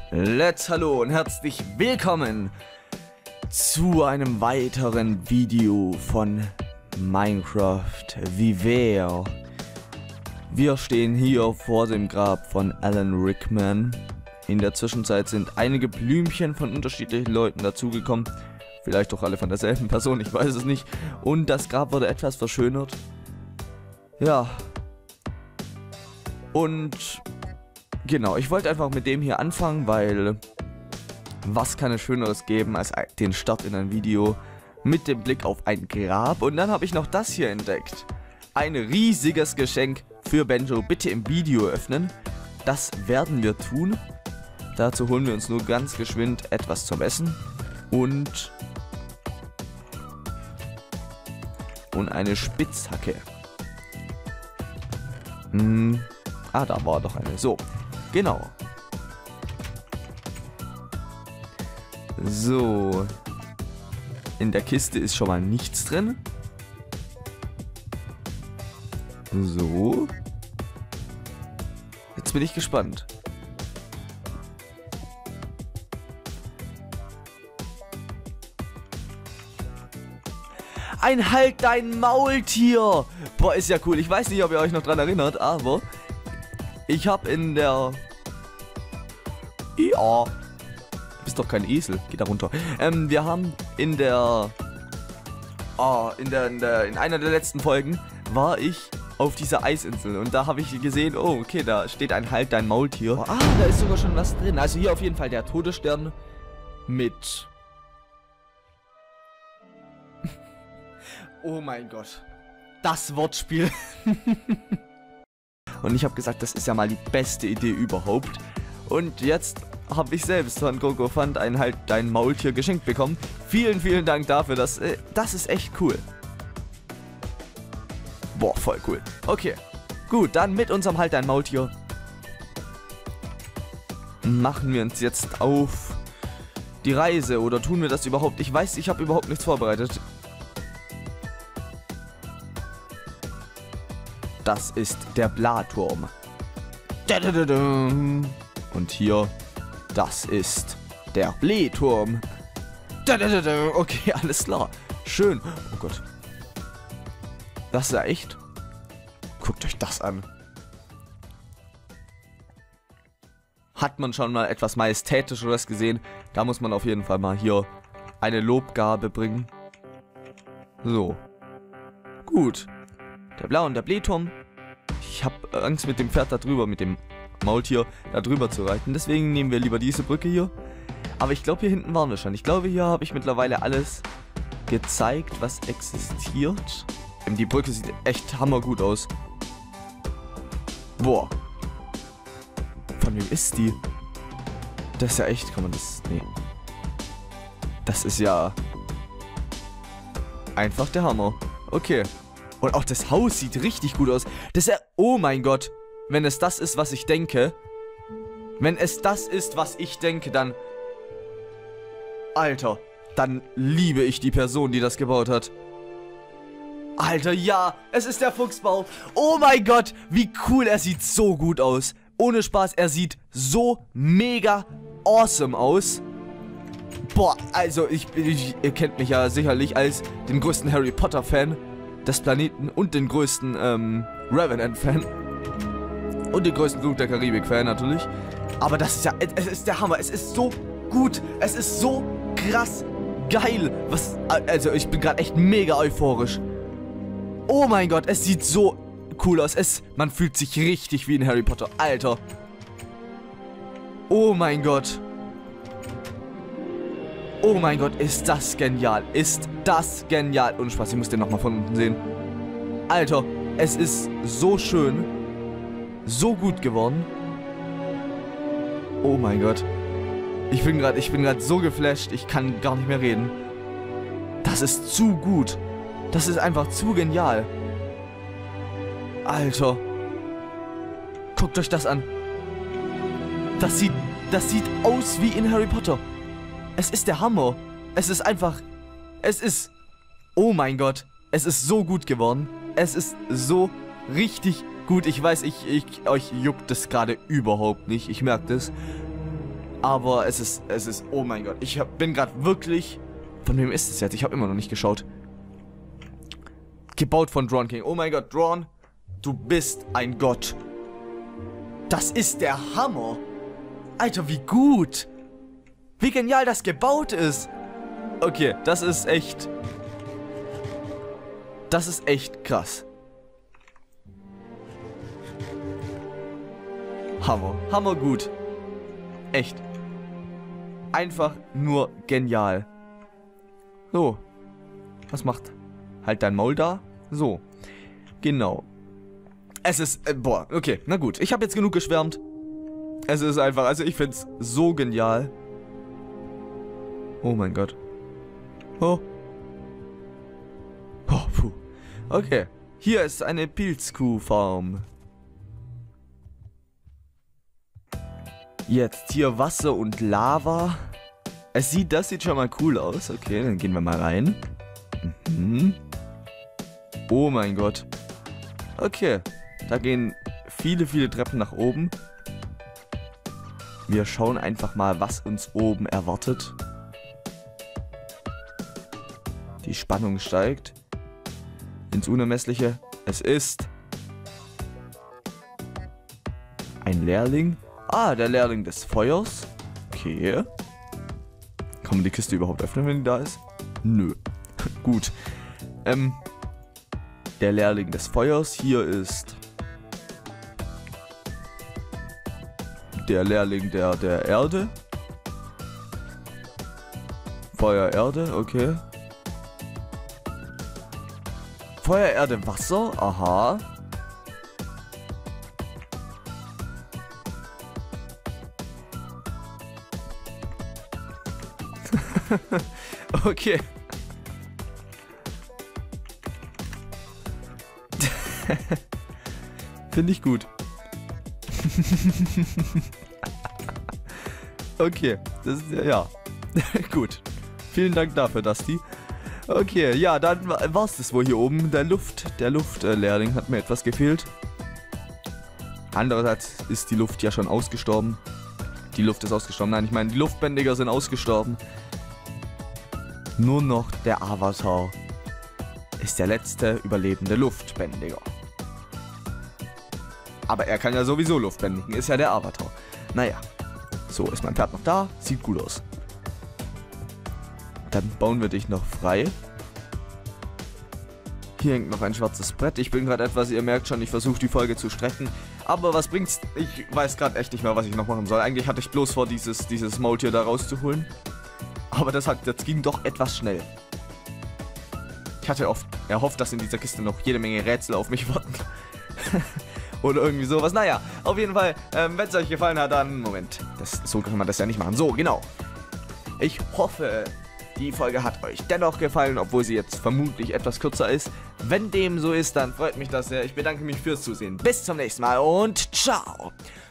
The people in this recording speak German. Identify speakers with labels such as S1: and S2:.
S1: Hallo und herzlich willkommen zu einem weiteren Video von Minecraft Viver. Wir stehen hier vor dem Grab von Alan Rickman. In der Zwischenzeit sind einige Blümchen von unterschiedlichen Leuten dazugekommen. Vielleicht auch alle von derselben Person, ich weiß es nicht. Und das Grab wurde etwas verschönert. Ja. Und genau, ich wollte einfach mit dem hier anfangen, weil was kann es Schöneres geben als den Start in ein Video mit dem Blick auf ein Grab. Und dann habe ich noch das hier entdeckt. Ein riesiges Geschenk für Benjo. Bitte im Video öffnen. Das werden wir tun. Dazu holen wir uns nur ganz geschwind etwas zum Essen. Und eine Spitzhacke. Da war doch eine. So, genau. So. In der Kiste ist schon mal nichts drin. So. Jetzt bin ich gespannt. Ein Halt dein Maultier! Boah, ist ja cool. Ich weiß nicht, ob ihr euch noch dran erinnert, aber ich habe in der... Ja. Du bist doch kein Esel. Geh da runter. Wir haben in der... in einer der letzten Folgen war ich auf dieser Eisinsel. Und da habe ich gesehen, oh, okay, da steht ein Halt dein Maultier. Oh, da ist sogar schon was drin. Also hier auf jeden Fall der Todesstern mit... Oh mein Gott. Das Wortspiel. Und ich habe gesagt, das ist ja mal die beste Idee überhaupt. Und jetzt habe ich selbst von Coco Fund ein Halt dein Maultier geschenkt bekommen. Vielen, vielen Dank dafür. Das ist echt cool. Boah, voll cool. Okay. Gut, dann mit unserem Halt dein Maultier machen wir uns jetzt auf die Reise. Oder tun wir das überhaupt? Ich weiß, ich habe überhaupt nichts vorbereitet. Das ist der Blaturm. Und hier, das ist der Bleeturm. Okay, alles klar. Schön. Oh Gott. Das ist ja echt. Guckt euch das an. Hat man schon mal etwas Majestätischeres gesehen? Da muss man auf jeden Fall mal hier eine Lobgabe bringen. So. Gut. Der Blau- und der Bleeturm. Ich habe Angst mit dem Pferd da drüber, mit dem Maultier da drüber zu reiten. Deswegen nehmen wir lieber diese Brücke hier. Aber ich glaube, hier hinten waren wir schon. Ich glaube, hier habe ich mittlerweile alles gezeigt, was existiert. Die Brücke sieht echt hammergut aus. Boah. Von wem ist die? Das ist ja echt, kann man das... Nee. Das ist ja... einfach der Hammer. Okay. Und auch das Haus sieht richtig gut aus. Das ist ja... Oh mein Gott. Wenn es das ist, was ich denke. Wenn es das ist, was ich denke, dann... Alter. Dann liebe ich die Person, die das gebaut hat. Alter, ja. Es ist der Fuchsbau. Oh mein Gott. Wie cool. Er sieht so gut aus. Ohne Spaß. Er sieht so mega awesome aus. Boah, also ihr kennt mich ja sicherlich als den größten Harry Potter Fan des Planeten und den größten Revenant-Fan. Und den größten Flug der Karibik-Fan natürlich. Aber das ist ja, es ist der Hammer. Es ist so gut. Es ist so krass geil. Also ich bin gerade echt mega euphorisch. Oh mein Gott, es sieht so cool aus. Man fühlt sich richtig wie in Harry Potter. Alter. Oh mein Gott. Oh mein Gott, ist das genial. Ist das genial. Und Spaß, ich muss den nochmal von unten sehen. Alter, es ist so schön. So gut geworden. Oh mein Gott. Ich bin gerade so geflasht, ich kann gar nicht mehr reden. Das ist zu gut. Das ist einfach zu genial. Alter. Guckt euch das an. Das sieht aus wie in Harry Potter. Es ist der Hammer. Es ist einfach... Es ist... Oh mein Gott. Es ist so gut geworden. Es ist so richtig gut. Ich weiß, euch juckt das gerade überhaupt nicht. Ich merke das. Aber es ist, oh mein Gott, bin gerade wirklich, von wem ist es jetzt? Ich habe immer noch nicht geschaut. Gebaut von Drawn King. Oh mein Gott, Drawn, du bist ein Gott. Das ist der Hammer. Alter, wie gut. Wie genial das gebaut ist. Okay, das ist echt krass. Hammer. Hammer gut. Echt. Einfach nur genial. So. Was macht? Halt dein Maul da. So. Genau. Es ist, boah, okay, na gut. Ich habe jetzt genug geschwärmt. Es ist einfach, also ich find's so genial. Oh mein Gott. Oh. Oh, puh. Okay. Hier ist eine Pilzkuhfarm. Jetzt hier Wasser und Lava. Das sieht schon mal cool aus. Okay, dann gehen wir mal rein. Mhm. Oh mein Gott. Okay. Da gehen viele, viele Treppen nach oben. Wir schauen einfach mal, was uns oben erwartet. Die Spannung steigt ins Unermessliche. Es ist ein Lehrling. Ah, der Lehrling des Feuers. Okay. Kann man die Kiste überhaupt öffnen, wenn die da ist? Nö. Gut. Der Lehrling des Feuers. Hier ist der Lehrling der Erde. Feuer, Erde, okay. Feuer, Erde, Wasser, aha. Okay. Finde ich gut. Okay, das ist ja. Gut. Vielen Dank dafür, Dusty. Okay, ja, dann war's das wohl hier oben. Der Luftlehrling hat mir etwas gefehlt. Andererseits ist die Luft ja schon ausgestorben. Die Luft ist ausgestorben. Nein, ich meine, die Luftbändiger sind ausgestorben. Nur noch der Avatar ist der letzte überlebende Luftbändiger. Aber er kann ja sowieso Luft bändigen, ist ja der Avatar. Naja, so ist mein Pferd noch da, sieht gut aus. Dann bauen wir dich noch frei. Hier hängt noch ein schwarzes Brett. Ich bin gerade etwas, ihr merkt schon, ich versuche die Folge zu strecken. Aber was bringt's? Ich weiß gerade echt nicht mehr, was ich noch machen soll. Eigentlich hatte ich bloß vor, dieses Maultier da rauszuholen. Aber das ging doch etwas schnell. Ich hatte erhofft, dass in dieser Kiste noch jede Menge Rätsel auf mich warten. Oder irgendwie sowas. Naja, auf jeden Fall, wenn es euch gefallen hat, dann... Moment, so kann man das ja nicht machen. So, genau. Ich hoffe, die Folge hat euch dennoch gefallen, obwohl sie jetzt vermutlich etwas kürzer ist. Wenn dem so ist, dann freut mich das sehr. Ich bedanke mich fürs Zusehen. Bis zum nächsten Mal und ciao.